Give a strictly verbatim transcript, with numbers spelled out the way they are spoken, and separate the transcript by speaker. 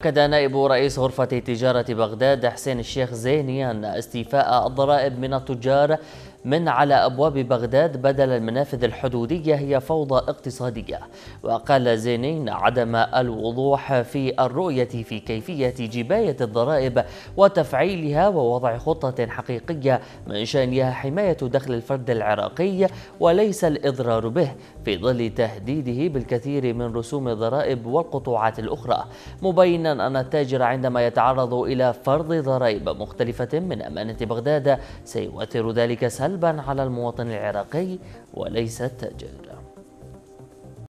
Speaker 1: أكد نائب رئيس غرفة تجارة بغداد حسين الشيخ زيني أن استيفاء الضرائب من التجار من على أبواب بغداد بدل المنافذ الحدودية هي فوضى اقتصادية. وقال زيني إن عدم الوضوح في الرؤية في كيفية جباية الضرائب وتفعيلها ووضع خطة حقيقية من شأنها حماية دخل الفرد العراقي وليس الإضرار به، في ظل تهديده بالكثير من رسوم الضرائب والقطوعات الأخرى، مبينا أن التاجر عندما يتعرض إلى فرض ضرائب مختلفة من أمانة بغداد سيؤثر ذلك سلبا على المواطن العراقي وليس التاجر.